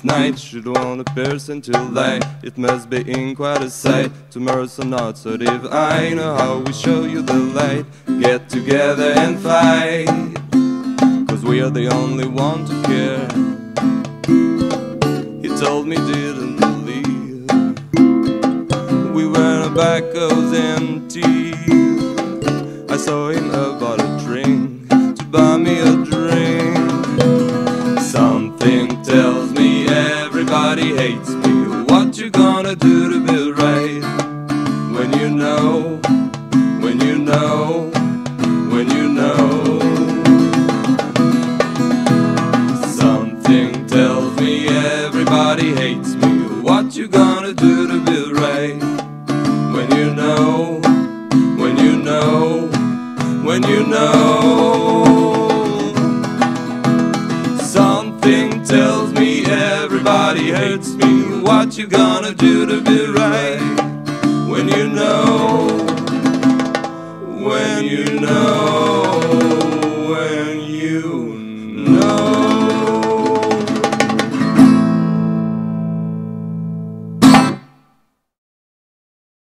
night. Should want a person to lie. It must be in quite a sight. Tomorrow's not so if I know how we show you the light. Get together and fight, 'cause we are the only one to care. He told me didn't believe we were back was empty. I saw him about a drink to buy me a drink. Something tells me everybody hates me. What you gonna do to be right? When you know, when you know, when you know. Something tells me everybody hates me. What you gonna do to be right? When you know, when you know, when you know. Something tells me everybody hates me. What you gonna do to be right? When you know, when you know.